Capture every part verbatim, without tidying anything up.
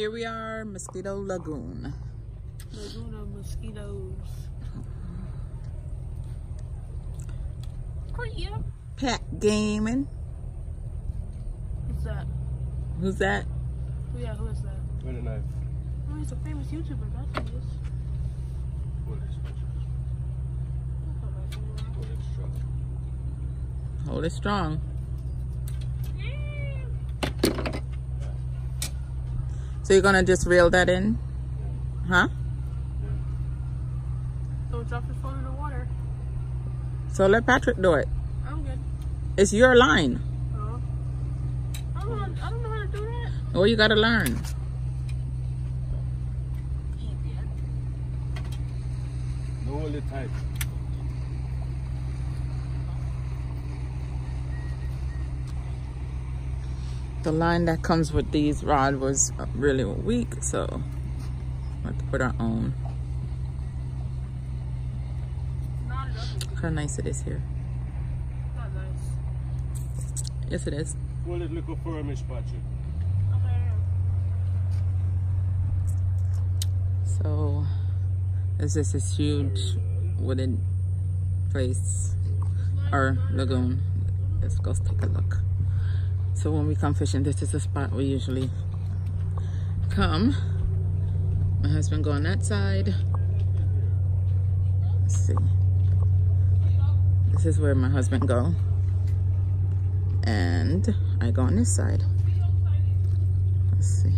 Here we are, Mosquito Lagoon. Lagoon of mosquitoes. Oh, yeah. Pat Gaming. Who's that? Who's that? Oh, yeah, who is that? With a knife. Oh, he's a famous YouTuber. That's who he is. Hold it strong. So you're gonna just reel that in? Huh? Don't drop your phone in the water. So let Patrick do it. I'm good. It's your line. Oh. I don't know, I don't know how to do that. Oh, you gotta learn. No, hold it tight. The line that comes with these rod was really weak, so we have to put our own. Not enough. Look how nice it is here. Not nice. Yes, it is. Hold it little firmish, Patrick. Okay. So this is this huge wooden place or lagoon. Let's go take a look. So when we come fishing, this is the spot we usually come. My husband go on that side. Let's see. This is where my husband go. And I go on this side. Let's see.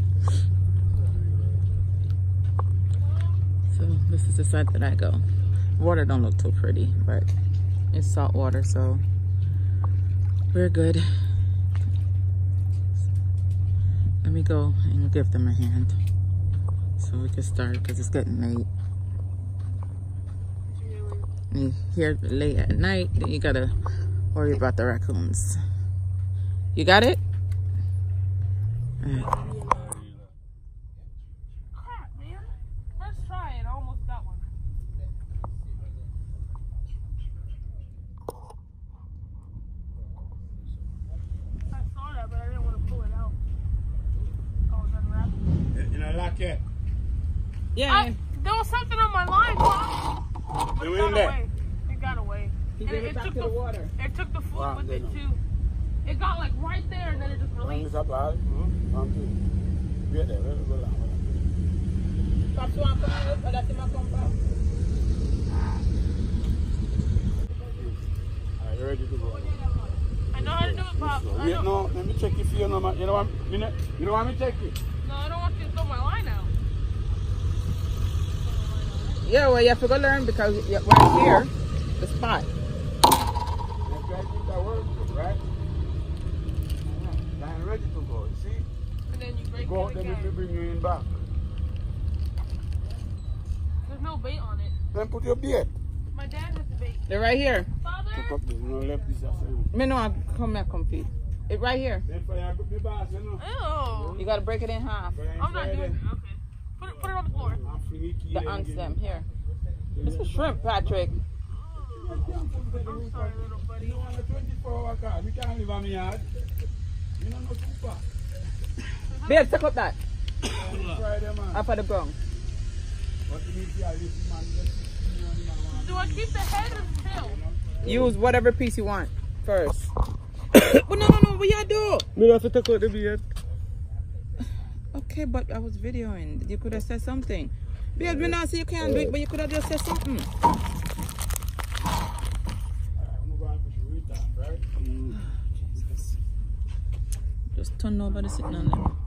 So this is the side that I go. Water don't look too pretty, but it's salt water, so we're good. Let me go and give them a hand so we can start because it's getting late. And you here late at night, then you gotta worry about the raccoons. You got it? All right. Crap, man. First try and I almost got one. I saw that, but I didn't want to pull it out. Oh, it's unwrapped. You know, like it. Yeah. I, there was something on my line, Pop. But You it got in there? away. It got away. He And gave it back took to the water. It took the food Wow, with it they know. too. It got like right there and then it just released. Stop there. Wait there. Wait, go down. Pops want to come out, but that's him come back. Alright, you ready to go? I know how to do it, Pop. I Wait, know. no, let me check if you know. You know what? You know, you know what? Me check it. No, I don't want you to throw my line out. Yeah, well, you have to go learn because you're right here, the spot. Let's try to keep that work, right? Now I'm ready to go. You see? And then you break Go out it there, let me again. bring you in back. There's no bait on it. Then put your bait. My dad has the bait. They're right here. Father? Pick up this. You know, left this aside. Me know I come here compete. It right here. Then for you, put the boss, you know. Ew. You gotta break it in half. I'm not doing it. Okay. Put it, put it on the floor. I'm finicky. The ants them here. It's a shrimp, Patrick. I'm sorry, little buddy. You know, on a twenty-four hour car, we can't live on my yard. You know, no super. Babe, take up that. Friday, man. Up at the ground. What you need to do, this man, just Do I keep the head or the tail? Use whatever piece you want first. But no, no, no, what you do? me have to take out the beard. Okay, but I was videoing. You could have said something. Babe, me not say you can't do it, but you could have just said something. I'm going to shoot that, right? Just turn nobody sitting on them.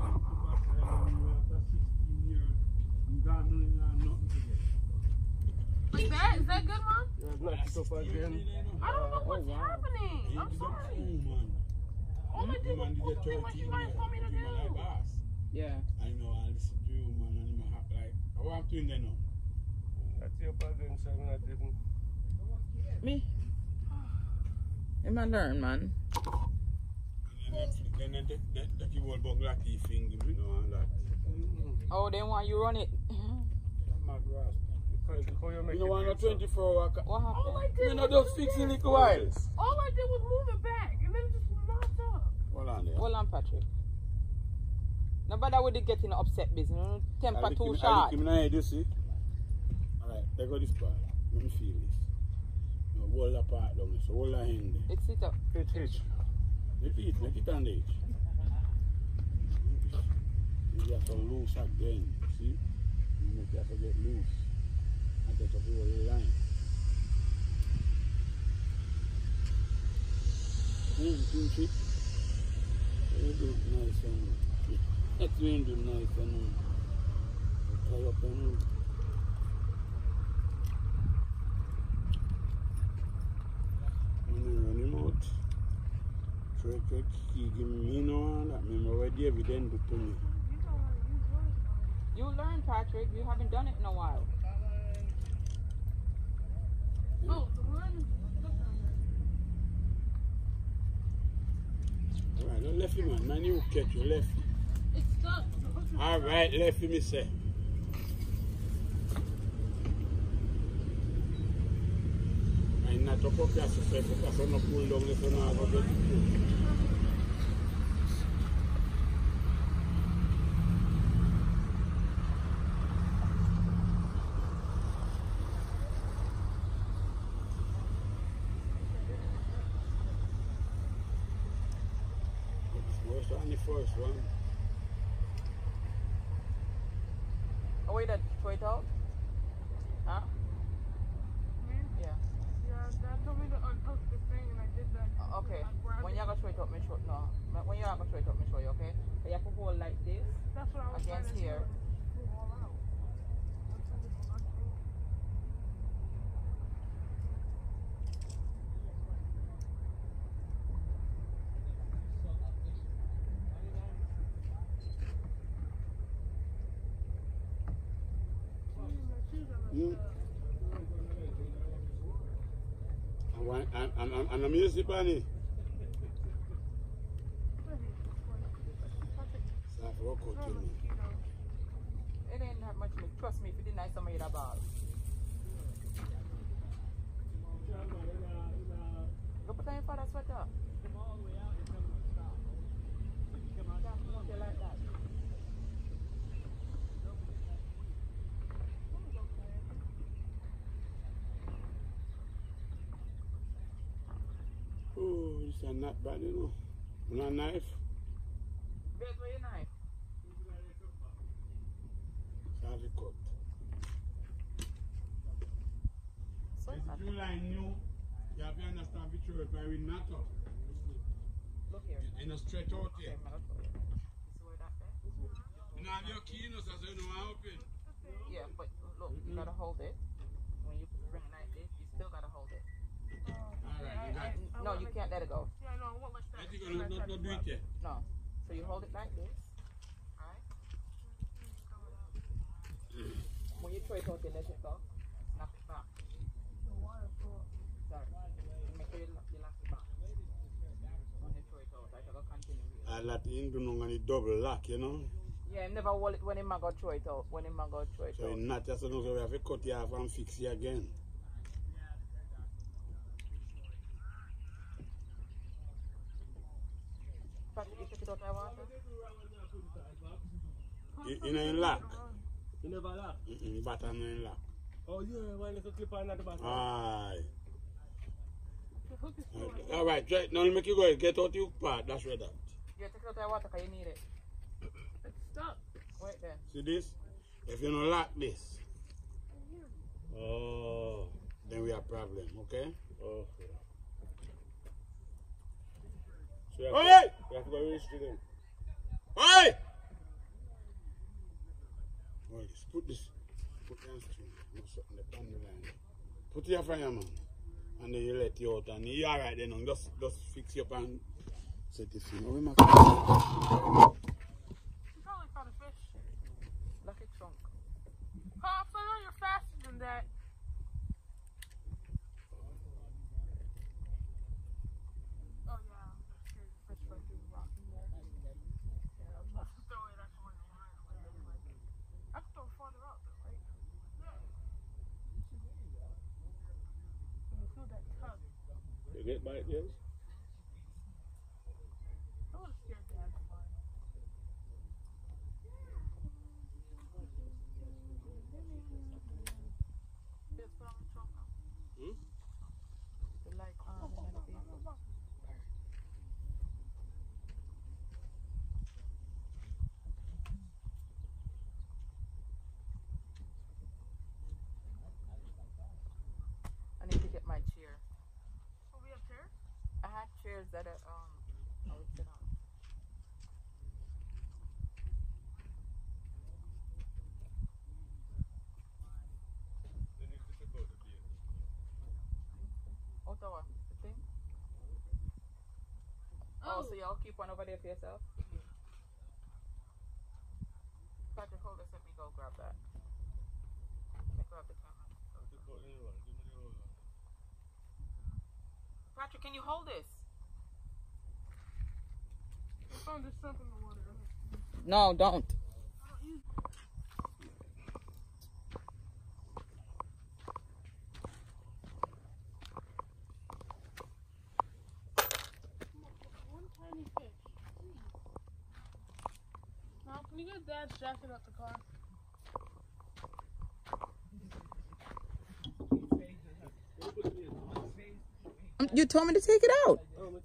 Like that? Is that good, Mom? I don't know what's happening. I'm sorry. All I did was pull the thing like you guys told me to do. Yeah. I know, I listen to you, man, and I'm happy. Like, what I'm doing there now? That's your problem, so I'm not even. Me? You might learn, man. And then then they they they keep all bug like the finger, you know, and that. Oh, they want you run it. My grass. You know, on a twenty-four hour. What All happened? I did You know, was just fix it little while. all I did was move it back and then it just knocked up. Hold on there. Hold on, Patrick. Nobody would get in upset business. Temper too I short. look him in the head, you see? Alright, they go this part. Let me feel this. Now hold the part down, so hold the hand. It's it up. It's it. Make it, make it on the edge. You have to loose again, see? You have to get loose. And get up the whole line. Mm, see, see? You do it nice and that's when you do nice and tie up and run him out. So I could give me no that I'm already evident to me. You learn, Patrick. You haven't done it in a while. Oh, the one. Alright, don't left him, man. Man, you catch you left. It's stuck. Alright, left him, me say. I'm not up up here, so say, because I'm not pull down the phone, I'll go get it. What's on the first one? Oh, wait, that throw it out? Huh? Me? Yeah. Yeah, Dad told me to unhook the thing and I did that. Uh, okay. I grabbed When it. you're going to throw it up, make sure. No. When you're going to throw it up, make sure you, okay? But you have to hold like this. That's what I was trying Against to here. do. Pull all out. That's what it's undo. Hmm? And, and, and, and I'm music, Bunny. So I have to work out to me. It ain't that much. Trust me, if it didn't nice, somebody that ball. Go put on your father's sweater. You like that? Oh, this is not bad, you know. Not a knife. Where's where your knife? So I have to cut. So it's not. If you like new, you have to understand which way I will not up. Look here. In a stretch out Okay, here. I'm gonna throw it. You see where that there? You know, have your key, you know, so you know how open. Yeah, but look, you gotta hold it. When you bring it like this, you still gotta hold it. Alright, you got it. No, you can't let it go. Yeah, I know. I won't let that. I think I'm not, not, not do it yet. No. So you hold it like this. Alright? When you throw it out, you let it go. Snap it back. Sorry. Make sure you lock, you lock it back. When you throw it out, right? I'll continue. I let him do no any double lock, you know. Yeah, never hold it when him go throw it out. When him go throw it So out. in not just so we have to cut it off and fix it again. Patrick, you take it out of water? You, you know in lock? You never lock? Mm-mm, button in lock. Oh yeah, one little clip on at the bottom. Aye. The hook is still Alright, try, now make you go get out your part, that's where that. Yeah, take it out of water because you need it. it's stuck. Wait there. See this? If you don't lock this, Oh. then we have problem, okay? Okay. So you have, Alright! to, you have to go reach to them. Hey! Well, just put this, put your string, no something upon the line. Put your fire, man. And then you let it out, and you're alright then, and just, just fix your pan, set it free. Now we make You probably found a fish. Lock it trunk. Oh, I know you're faster than that. Oh yeah, I'm scared the fish right through the rock in there. Yeah, I'm not throw it at the line. I can throw it farther out though, right? Yeah. When you feel that tug, You get bite, James? I was scared to have the line. wires that are, um, I would sit on. What the one? The thing? Oh, so y'all keep one over there for yourself? Patrick, hold this. Let me go grab that. Let me grab the camera. Patrick, can you hold this? I found this shrimp in the water. No, don't. I don't use one tiny fish. Please. Now, can you get Dad's jacket out the car? Um, You told me to take it out.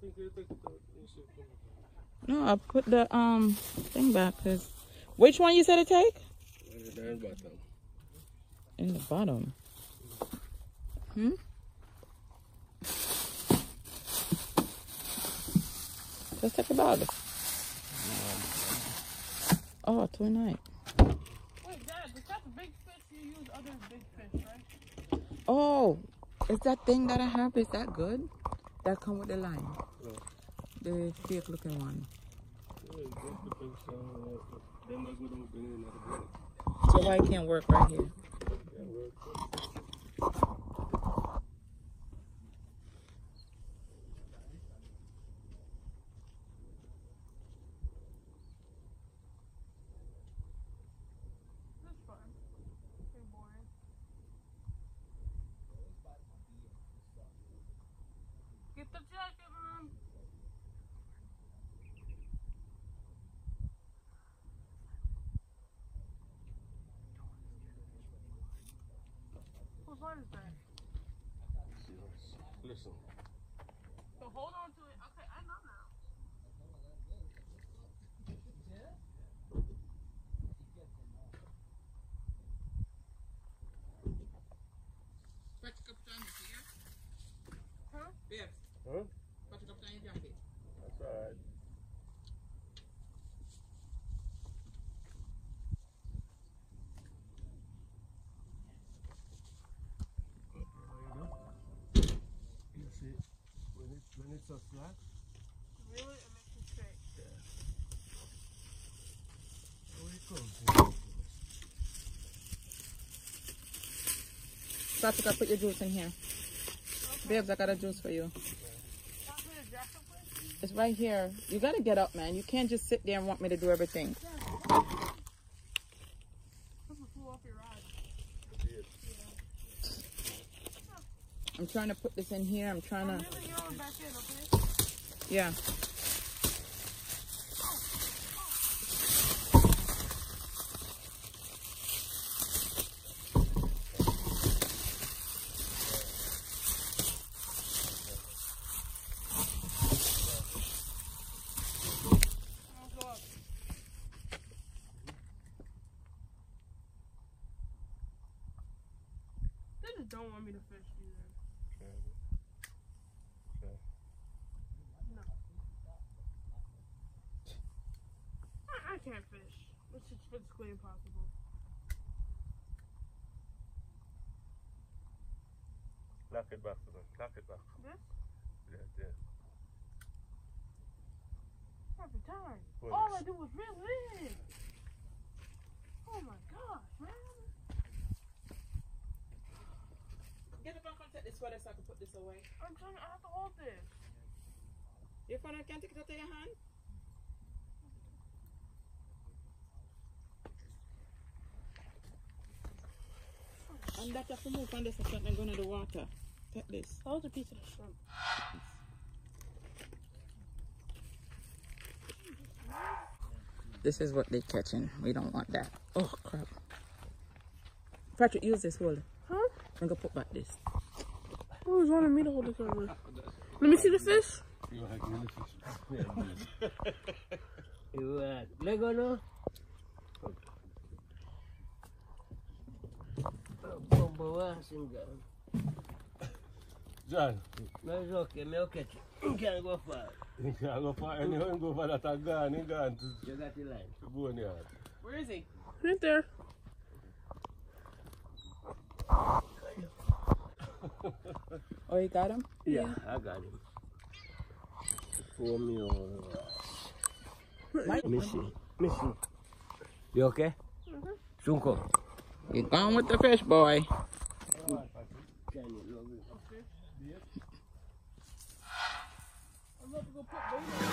No, I put the um thing back. Cause which one you said to take? In the bottom. Hmm. Just take it out. Oh, tonight. Wait, Dad, is that the big fish? You use other big fish, right? Oh, is that thing that I have? Is that good? That come with the line. No. The fake looking one. So why it can't work right here? That's fine. Pretty boring. Get the jacket, Mom. Whose line is that? Listen. So hold on to it. Okay, I know now. Huh? Yes. Huh? Put it up down your jacket. That's alright. You see, when it when it's a flat, Really? It makes it straight. where it comes. Patrick, I put your juice in here. Babes, I got a juice for you. Not for the jacket, please? It's right here. You gotta get up, man. You can't just sit there and want me to do everything. This will flew off your ride. I'm trying to put this in here. I'm trying I'm to. really going back in, okay? Yeah. I'll go up. They just don't want me to fish either. No. I, I can't fish. It's just physically impossible. Lock it back for them. Lock it back. This? Yeah, yeah. Every time. What All is- I do was reel it in. Oh my gosh, man. Get up and come take this sweater so I can put this away. I'm trying to, I have to hold this. Your phone, I can't take it out of your hand. And that have to move on this second and go into the water. Take this. That was a piece of the shrimp. This is what they're catching. We don't want that. Oh, crap. Patrick, use this, hold. Huh? I'm going to put back this. Who's wanting me to hold the camera? Let me see the fish. You like really fish? You uh, Lego no? Bawa singgah. John. No, it's okay. Me okay. You can't go far. You can't go far. Anyone go for that and gone. He gone to You got the line. the boneyard. Where is he? Right there. Oh, you got him? Yeah, I got him. For me, oh. Missy. Missy. You okay? Mm-hmm. Sunko. You gone with the fish, boy. Can you love me? I'm about to go put baby.